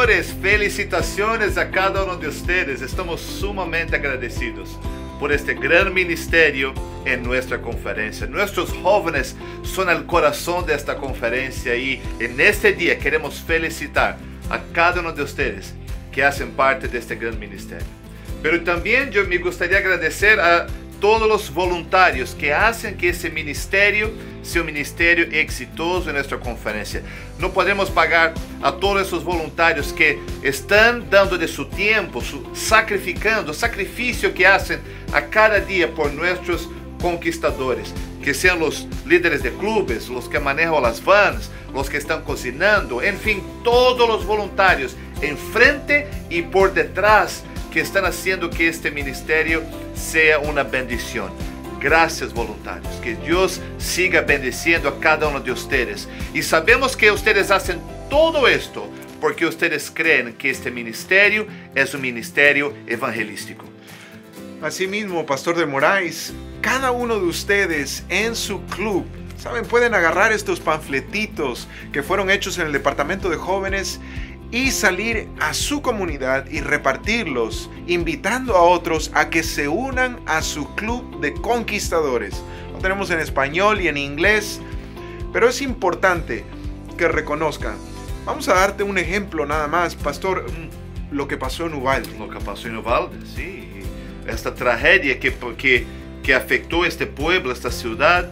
conquistadores, felicitaciones a cada uno de ustedes. Estamos sumamente agradecidos por este gran ministerio en nuestra conferencia. Nuestros jóvenes son el corazón de esta conferencia y en este día queremos felicitar a cada uno de ustedes que hacen parte de este gran ministerio. Pero también yo me gustaría agradecer a todos los voluntarios que hacen que ese ministerio sea un ministerio exitoso en nuestra conferencia. No podemos pagar a todos esos voluntarios que están dando de su tiempo, sacrificando, sacrificio que hacen a cada día por nuestros conquistadores, que sean los líderes de clubes, los que manejan las vans, los que están cocinando, en fin, todos los voluntarios enfrente y por detrás que están haciendo que este ministerio sea una bendición. Gracias, voluntarios. Que Dios siga bendiciendo a cada uno de ustedes. Y sabemos que ustedes hacen todo esto porque ustedes creen que este ministerio es un ministerio evangelístico. Asimismo, Pastor de Moraes, cada uno de ustedes en su club, ¿saben? Pueden agarrar estos panfletitos que fueron hechos en el departamento de jóvenes y salir a su comunidad y repartirlos, invitando a otros a que se unan a su club de conquistadores. Lo tenemos en español y en inglés, pero es importante que reconozcan. Vamos a darte un ejemplo nada más, Pastor, lo que pasó en Uvalde. Lo que pasó en Uvalde, sí. Esta tragedia que afectó este pueblo, esta ciudad.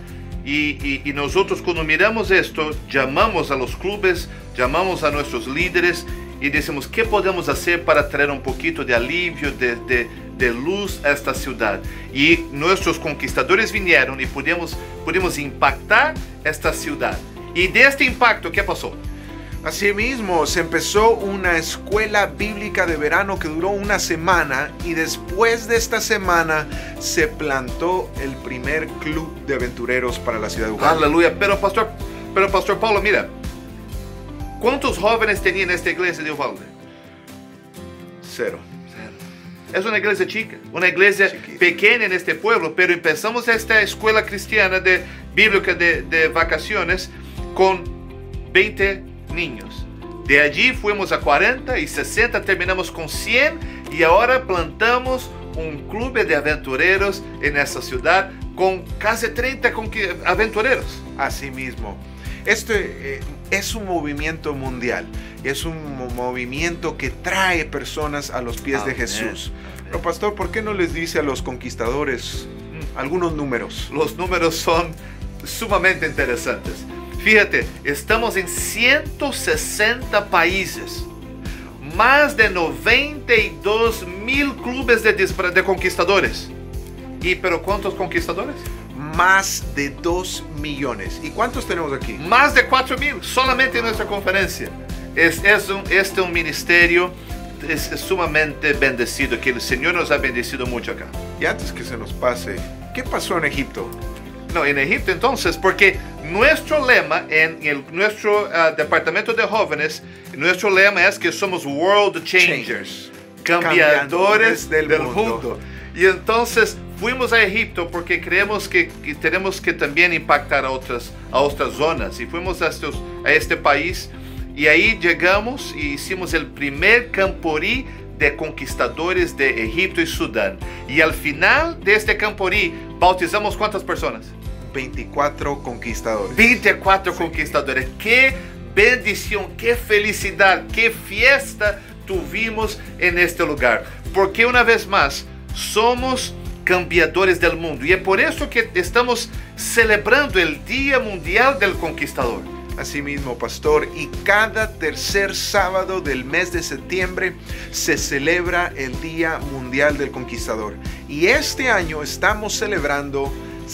Y nosotros cuando miramos esto, llamamos a los clubes, llamamos a nuestros líderes y decimos, ¿qué podemos hacer para traer un poquito de alivio, de luz a esta ciudad? Y nuestros conquistadores vinieron y pudimos impactar esta ciudad. Y de este impacto, ¿qué pasó? Asimismo, se empezó una escuela bíblica de verano que duró una semana y después de esta semana se plantó el primer club de aventureros para la ciudad de Uvalde. Aleluya. Pero Pastor Paulo, mira, ¿cuántos jóvenes tenían esta iglesia de Uvalde? Cero. Es una iglesia chica, una iglesia pequeña en este pueblo, pero empezamos esta escuela cristiana bíblica de vacaciones con 20 niños. De allí fuimos a 40 y 60, terminamos con 100 y ahora plantamos un club de aventureros en esta ciudad con casi 30 aventureros. Asimismo, este es un movimiento mundial, es un movimiento que trae personas a los pies de Jesús. Pero Pastor, ¿por qué no les dice a los conquistadores algunos números? Los números son sumamente interesantes. Fíjate, estamos en 160 países, más de 92,000 clubes de conquistadores. ¿Pero cuántos conquistadores? Más de 2 millones. ¿Y cuántos tenemos aquí? Más de 4,000, solamente en nuestra conferencia. Este es un ministerio sumamente bendecido, que el Señor nos ha bendecido mucho acá. Y antes que se nos pase, ¿qué pasó en Egipto? No, en Egipto entonces, porque nuestro lema en nuestro departamento de jóvenes, nuestro lema es que somos world changers, cambiadores del mundo. Y entonces fuimos a Egipto porque creemos que tenemos que también impactar a otras zonas. Y fuimos a este país y ahí llegamos y hicimos el primer camporí de conquistadores de Egipto y Sudán. Y al final de este camporí bautizamos ¿cuántas personas? 24 conquistadores. 24 conquistadores. Qué bendición, qué felicidad, qué fiesta tuvimos en este lugar. Porque una vez más, somos cambiadores del mundo. Y es por eso que estamos celebrando el Día Mundial del Conquistador. Asimismo, Pastor, y cada tercer sábado del mes de septiembre se celebra el Día Mundial del Conquistador. Y este año estamos celebrando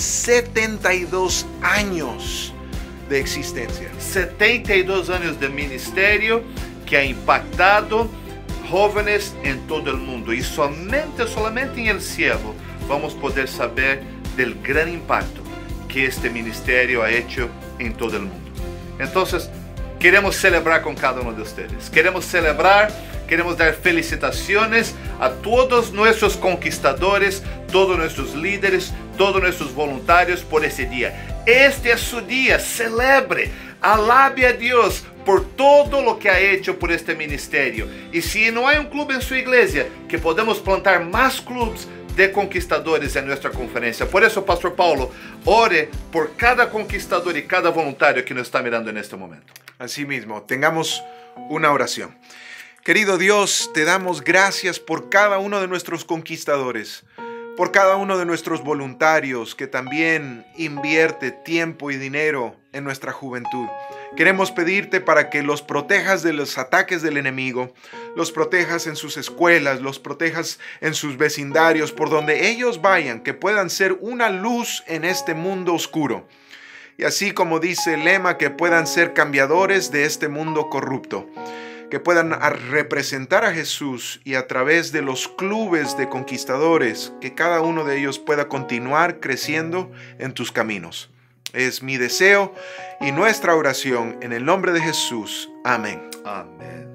72 años de existencia. 72 años de ministerio que ha impactado jóvenes en todo el mundo. Y solamente en el cielo vamos a poder saber del gran impacto que este ministerio ha hecho en todo el mundo. Entonces, queremos celebrar con cada uno de ustedes. Queremos celebrar, queremos dar felicitaciones a todos nuestros conquistadores, todos nuestros líderes, todos nuestros voluntarios por ese día. Este es su día, celebre, alabe a Dios, por todo lo que ha hecho por este ministerio. Y si no hay un club en su iglesia, que podamos plantar más clubes de conquistadores en nuestra conferencia. Por eso, Pastor Paulo, ore por cada conquistador y cada voluntario que nos está mirando en este momento. Así mismo, tengamos una oración. Querido Dios, te damos gracias por cada uno de nuestros conquistadores, por cada uno de nuestros voluntarios que también invierte tiempo y dinero en nuestra juventud. Queremos pedirte para que los protejas de los ataques del enemigo, los protejas en sus escuelas, los protejas en sus vecindarios, por donde ellos vayan, que puedan ser una luz en este mundo oscuro. Y así como dice el lema, que puedan ser cambiadores de este mundo corrupto, que puedan representar a Jesús y a través de los clubes de conquistadores, que cada uno de ellos pueda continuar creciendo en tus caminos. Es mi deseo y nuestra oración en el nombre de Jesús. Amén. Amén.